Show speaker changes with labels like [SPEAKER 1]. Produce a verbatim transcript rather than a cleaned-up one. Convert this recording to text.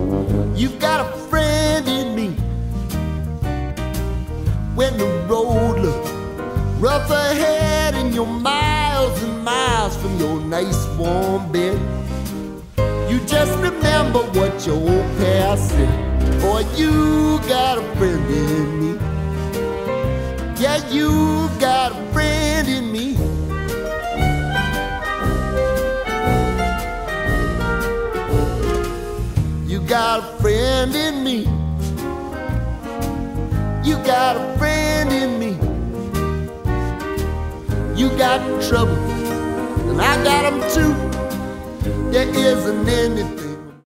[SPEAKER 1] You've got a friend in me. When the road looks rough ahead and you're miles and miles from your nice warm bed, you just remember what your old past said. Boy, you got a friend in me. Yeah, you got a friend in me. You got a friend in me. You got a friend in me. You got trouble, and I got them too. There isn't anything